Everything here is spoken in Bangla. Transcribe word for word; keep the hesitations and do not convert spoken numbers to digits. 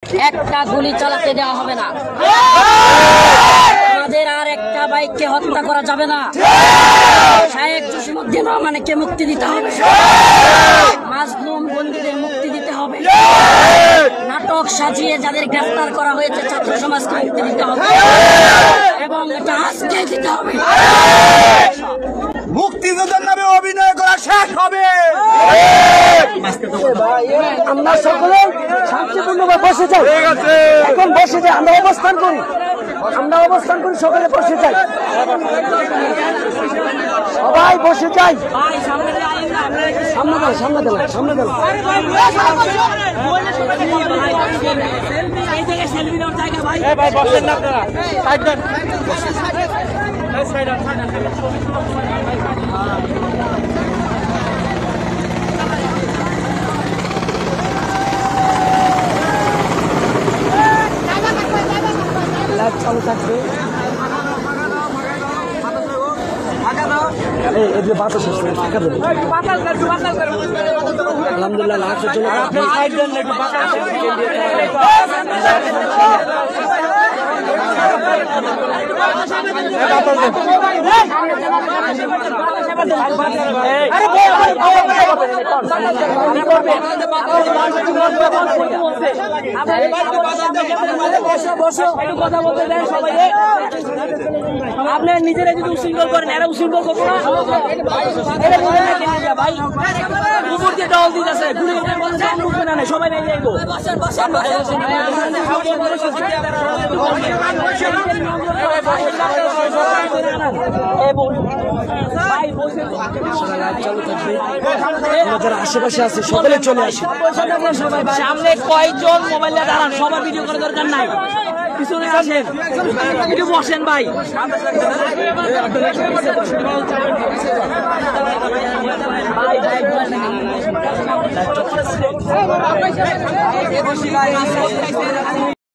একটা গুলি চালাতে দেওয়া হবে না, আমাদের আর একটা বাইককে হত্যা করা যাবে না, শায়েখ জসিমউদ্দিন রহমানকে মুক্তি দিতে হবে, মাজলুম বন্দীদের মুক্তি দিতে হবে, নাটক সাজিয়ে যাদের গ্রেফতার করা হয়েছে ছাত্র সমাজকে মুক্তি দিতে হবে এবং এটা আজকে দিতে হবে। মুক্তিযোদ্ধার নামে অভিনয় করা শেষ হবে। আমরা সকলে শান্তিপূর্ণভাবে বসে যাই, এখন বসে যাই, আমরা অবস্থান করি, আমরা অবস্থান করি, সকলে বসে যাই, সবাই বসে যাই। সামনে দেন, সামনে দেন, সামনে দেন। লাইভ চালু থাকবে, বাতাস আলহামদুলিল্লাহ লাখের জন্য আপনি নিজেরা যদি উশৃঙ্খল করেন, এরা উশৃঙ্খল করবো না ভাই, উপর দিয়ে ডল দিতেছে, সবাই নেই যাইবো। যারা আশেপাশে আছে সকলে চলে আসে। সামনে কয়জন মোবাইলে দাঁড়ান, সবার ভিডিও করার দরকার নাই, পিছনে আসেন, একটু বসেন ভাই। ভাই